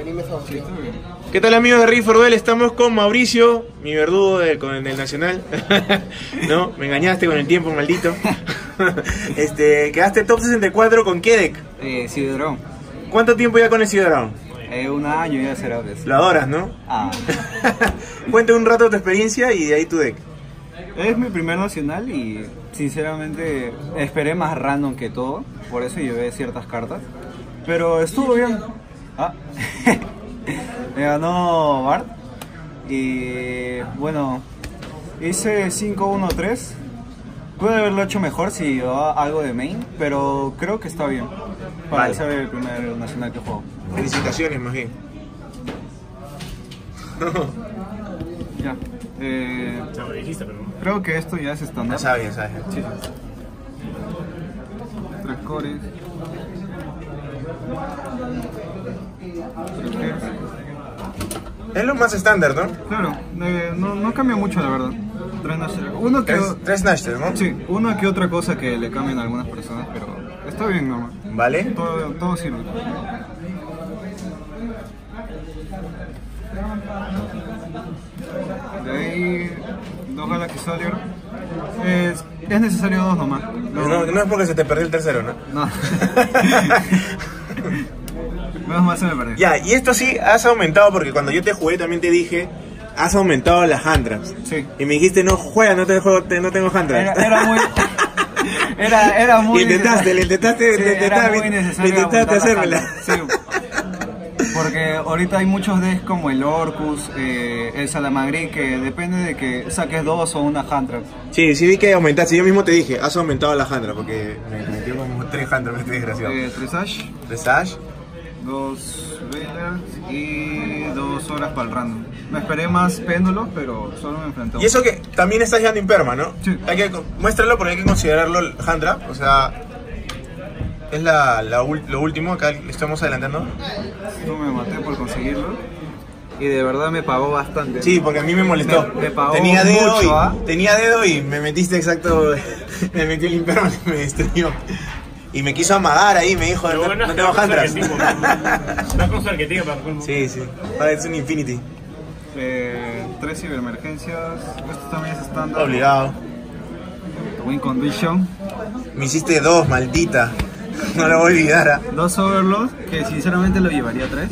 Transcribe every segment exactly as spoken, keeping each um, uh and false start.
animes favoritos. ¿Qué tal, amigos de Rick for Duel? Estamos con Mauricio, mi verdugo del, con el del Nacional. No, me engañaste con el tiempo, maldito. Este, quedaste top sesenta y cuatro con qué deck. Eh, Ciudadrón. ¿Cuánto tiempo ya con el Ciudadrón? Eh, un año ya será. Pues. Lo adoras, ¿no? Ah. Cuenta un rato tu experiencia y de ahí tu deck. Es mi primer nacional y sinceramente esperé más random que todo, por eso llevé ciertas cartas. Pero estuvo bien. Ah. Me ganó Bart. Y bueno, hice cinco uno tres. Pude haberlo hecho mejor si llevaba algo de main, pero creo que está bien para Vale. ser el primer nacional que juego. Felicitaciones, más bien. Ya. Eh, Ya lo dijiste, pero no. creo que esto ya es estándar. Ya sabes, ya sabes. Sí. Tres cores. Tres cores. Es lo más estándar, ¿no? Claro, eh, no, no cambia mucho la verdad. Tres Nashers. Uno que, Tres, tres Nashers, ¿no? sí, una que otra cosa que le cambian a algunas personas, pero está bien normal. Vale. Todo, todo sirve. De ahí, dos Galaxy Soldier. Es, es necesario dos nomás. No, no, no es porque se te perdió el tercero, ¿no? No. Menos mal se me perdió. Ya, y esto sí, has aumentado, porque cuando yo te jugué también te dije, has aumentado las hand traps. Sí. Y me dijiste, no juega, no, te juego, te, no tengo hand traps. Era, era muy... Era, era muy... Y intentaste, le intentaste, Sí, le era intentaste, muy le necesario intentaste aumentar la hacérmela. hand trap. Sí. Porque ahorita hay muchos decks como el Orcus, eh, el Salamangri, que depende de que saques dos o una hand trap. Sí, sí vi que aumentaste, yo mismo te dije, has aumentado las hand traps, porque me metió como tres hand traps este desgraciado. Eh, tres Ash, Tres Ash. dos Veilers y dos horas para el random. Me esperé más péndulos, pero solo me enfrenté a Y eso que también estás llevando imperma, ¿no? Sí. Hay que, muéstralo porque hay que considerarlo el hand trap, o sea, es la, la ul- lo último, acá le estamos adelantando. No me maté por conseguirlo. Y de verdad me pagó bastante. Sí, porque a mí me molestó. Me- me pagó tenía dedo mucho, y, ¿ah? tenía dedo y me metiste exacto, me metió el imperma y me destruyó. Y me quiso amagar ahí, me dijo, Lo no, bueno no es tengo que hand va con traps. su arquetipo. Va con su arquetipo para colmo. Sí, sí. Ahora es un infinity. Eh, tres ciberemergencias. Esto también es estándar. Obligado. Win condition. Me hiciste dos, maldita. No lo voy a olvidar. ¿Ah? Dos Overlords, que sinceramente lo llevaría a tres.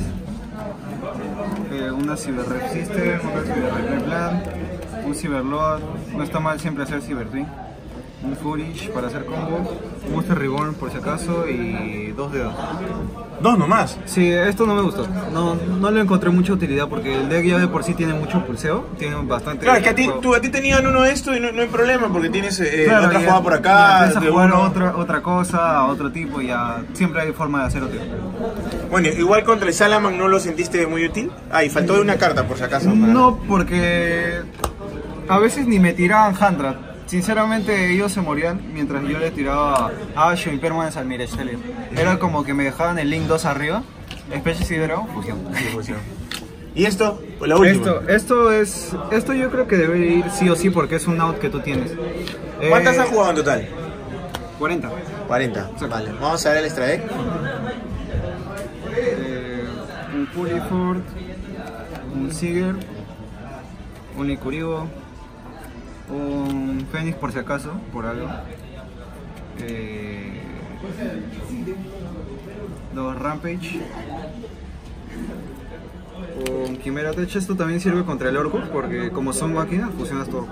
Eh, una Cyber Rep System, una Cyber Rep Plan, un Cyberlord. No está mal siempre hacer Cyber Twin. Un Furish para hacer combo, un Monster Reborn por si acaso y dos dedos. Dos nomás. Sí, esto no me gustó. No, no le encontré mucha utilidad porque el deck ya de por sí tiene mucho pulseo, tiene bastante. Claro, es que a ti, tú, a ti tenían uno de esto y no, no hay problema porque tienes eh, Claro, otra ya- jugada por ya acá. empiezas de a jugar uno. otra, otra cosa, otro tipo y ya siempre hay forma de hacer otro. Bueno, igual contra el Salaman no lo sentiste muy útil. Ah, y faltó de una carta por si acaso. para- No, porque a veces ni me tiraban hand trap. Sinceramente ellos se morían mientras yo le tiraba Ash o Impermanence al Mirage Teller. Era como que me dejaban el Link dos arriba, Especie Sidero, fusión. Sí, funciona. ¿Y esto? Pues la última. Esto, esto es, esto yo creo que debe ir sí o sí porque es un out que tú tienes. ¿Cuántas Eh, has jugado en total? cuarenta. cuarenta. Vale, vamos a ver el extra deck. Eh, un Puriford, un Seeger, un Licuribo, un Fénix por si acaso, por algo. Eh, dos Rampage. Un Quimera Tech. Esto también sirve contra el Orcus porque como son máquinas fusionas todo.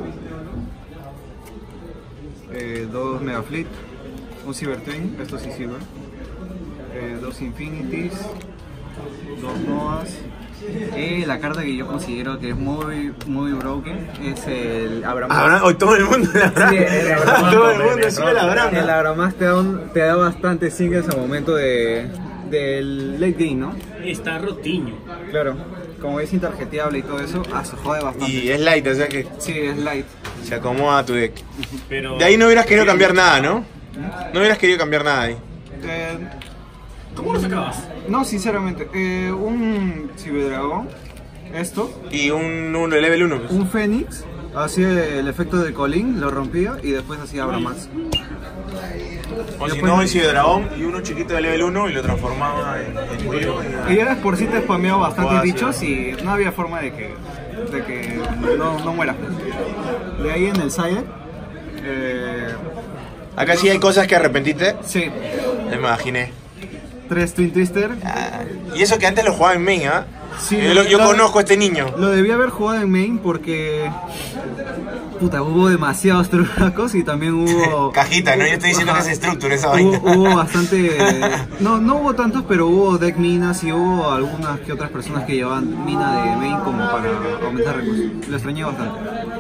Eh, dos Mega Fleet. Un Cyber Twin, esto sí sirve. Eh, dos Infinities. Dos Noahs. Y la carta que yo considero que es muy, muy broken es el Abraham. Ahora, hoy todo el mundo la Abraham. Sí, el Abraham. Todo el mundo sube la Abraham. El Abraham te da, un- te da bastante singles al momento de, del late game, ¿no? Está rotiño. Claro, como es intarjeteable y todo eso, ah, se jode bastante. Y es light, o sea que Sí, es light. se acomoda tu deck. Pero... De ahí no hubieras querido cambiar nada, ¿no? No hubieras querido cambiar nada ahí. Eh, ¿Cómo lo sacabas? no, sinceramente, eh, un Ciberdragón, esto, Y un, un level uno. Pues. un Fénix hacía el efecto de Colin, lo rompía y después hacía Abra Max. O si Después no, me- el Ciberdragón y uno chiquito de level uno y lo transformaba en, en Willow. Y ya por sí te spameaba bastantes Guau, bichos sí. y no había forma de que, de que no, no muera. De ahí en el Sire, eh, Acá sí hay cosas que arrepentiste. sí, Me imaginé. tres Twin Twister. Ah, y eso que antes lo jugaba en main, ¿ah? Sí, yo lo- yo la- conozco a este niño. Lo debí haber jugado en main porque... Puta, hubo demasiados trucos y también hubo... Cajita, ¿no? Yo estoy diciendo Ajá. que es structure esa Hubo, vaina. hubo bastante... No, no hubo tantos, pero hubo deck minas y hubo algunas que otras personas que llevaban mina de main como para aumentar recursos. Lo extrañé bastante.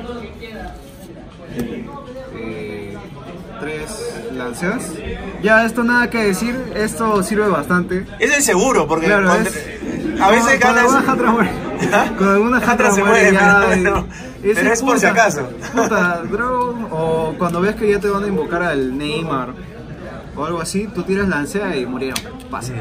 Eh, tres lanceas. Ya, esto nada que decir, esto sirve bastante. Es el seguro, porque Claro, con- es... a veces con, ganas. con alguna Hatra muere. ¿Ah? Con alguna Hatra Hatra se muere muere, ya, pero, eh, pero ese es por si puta, acaso. Puta, draw, o cuando ves que ya te van a invocar al Neymar o algo así, tú tiras lancea y murieron. Pasa.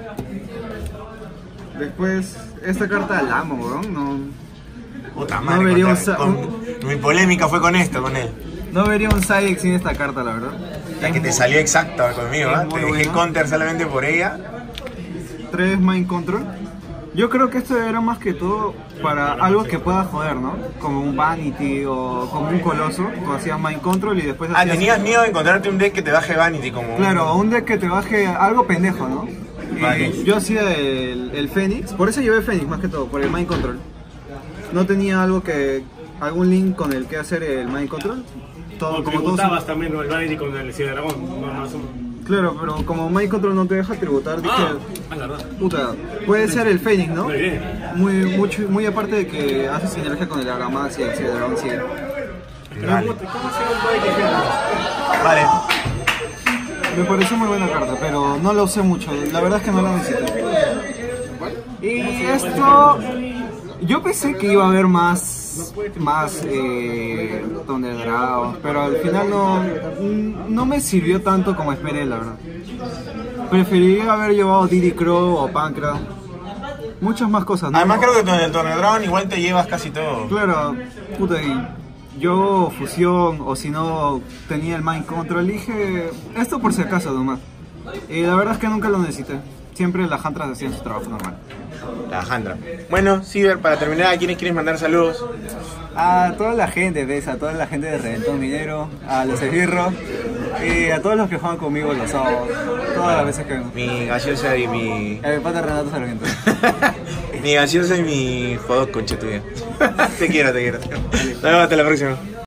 Después, esta carta la amo, weón. No, Puta No madre, vería un contame, sa- con- mi polémica fue con esto, con él. no vería un Psyx sin esta carta, la verdad. La que te salió exacta conmigo, es ¿ah? muy Te dejé buena. counter solamente por ella. Tres Mind Control. Yo creo que esto era más que todo para algo que pueda joder, ¿no? Como un Vanity o como un Coloso. Tú hacías Mind Control y después Ah, hacías... tenías miedo de encontrarte un deck que te baje Vanity como. Claro, un deck que te baje algo pendejo, ¿no? Y Vale. yo hacía el, el Fénix, por eso llevé Fénix más que todo, por el Mind Control. No tenía algo que... algún link con el que hacer el Mind Control. Todo, O como todos... tributabas también ¿no? el Vanity con el Ciberdragón. No, no, son- Claro, pero como Mind Control no te deja tributar, dije... Ah, ah, la verdad. Puta, puede ser el Fénix, ¿no? Muy bien. Muy, mucho, muy aparte de que hace sinergia con el Aramax y el Ciberdragón, sí. Vale. ¿Cómo se llama el Vanity que Vale. Me pareció muy buena carta, pero no la usé mucho. La verdad es que no la necesité. Y esto... Yo pensé que iba a haber más... Más... Eh, Thunder Dragons, pero al final no... No me sirvió tanto como esperé, la verdad. Preferiría haber llevado Diddy Crow o Pancra. Muchas más cosas, ¿no? Además, creo que con el Torneo Dragon igual te llevas casi todo. Claro, puta, y yo fusión o si no tenía el Mind Control, dije esto por si acaso nomás. Y la verdad es que nunca lo necesité. Siempre las Hantras hacían su trabajo normal. La Jandra. Bueno, Ciber, para terminar, ¿a quiénes quieres mandar saludos? A toda la gente, ¿ves? A toda la gente de Reventón Minero, a los esbirros y a todos los que juegan conmigo los sábados, todas las veces que vengo. Mi gaseosa y mi. A mi pata Renato Sarmiento. mi gaseosa y mi hot dog, concha tuya. Te quiero, te quiero. Nos vemos hasta la próxima.